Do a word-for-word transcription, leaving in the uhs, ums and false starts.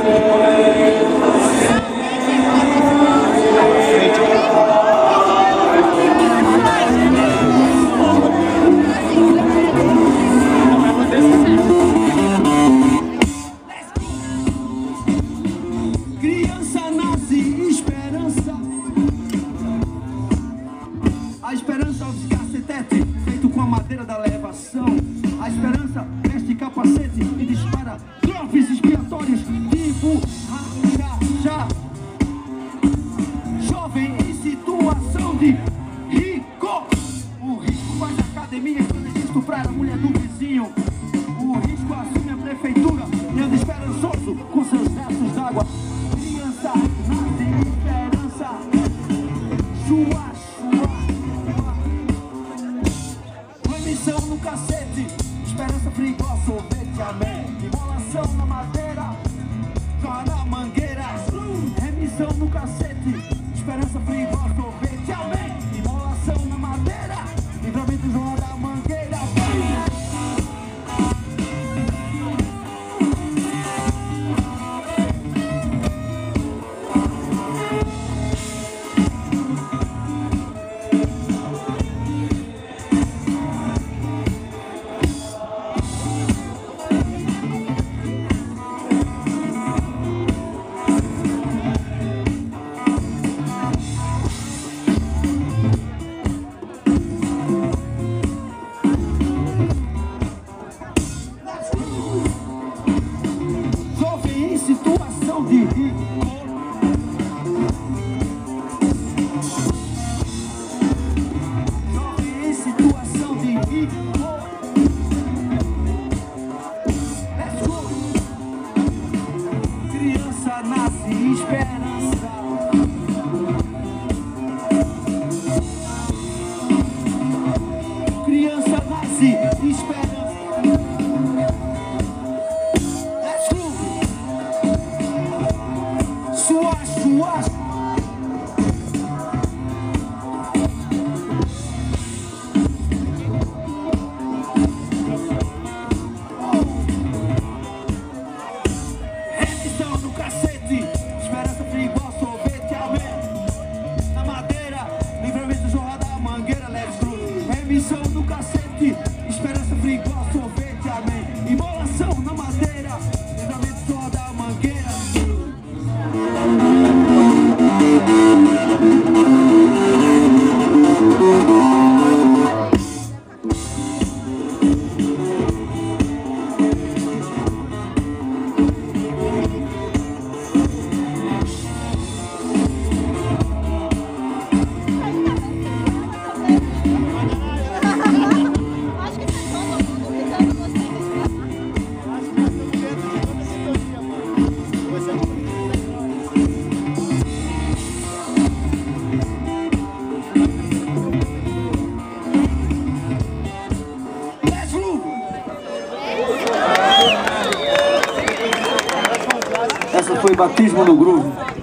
Criança nasce esperança. A esperança é o descacetete feito com a madeira da levação. A esperança veste capacete e dispara golpes expiatórios tipo rachachá. Jovem em situação de rico. O risco faz academia quando ele estuprar a mulher do vizinho. O risco assume a prefeitura e anda esperançoso com seus restos d'água. Criança nasce esperança. Chua, chua, chua. Remissão no cacete. Esperança, frigor, sorvete, amém. Imolação na madeira, joga na mangueira. Remissão no cacete. Esperança, frigor, sorvete, amém. Imolação na madeira, livramento, joga na mangueira. Jovem em situação de rico. Jovem em situação de rico. Let's go. Criança nasce esperança. Criança nasce esperança. Sua, sua. Remissão no cacete. Esperança, frigor, sorvete, amém. Na madeira, livramento, jorra da mangueira, let's go. Remissão no cacete. Esperança, frigor, sorvete, amém. Imolação na madeira, livramento, jorra da mangueira. Essa foi Batismo no Groove.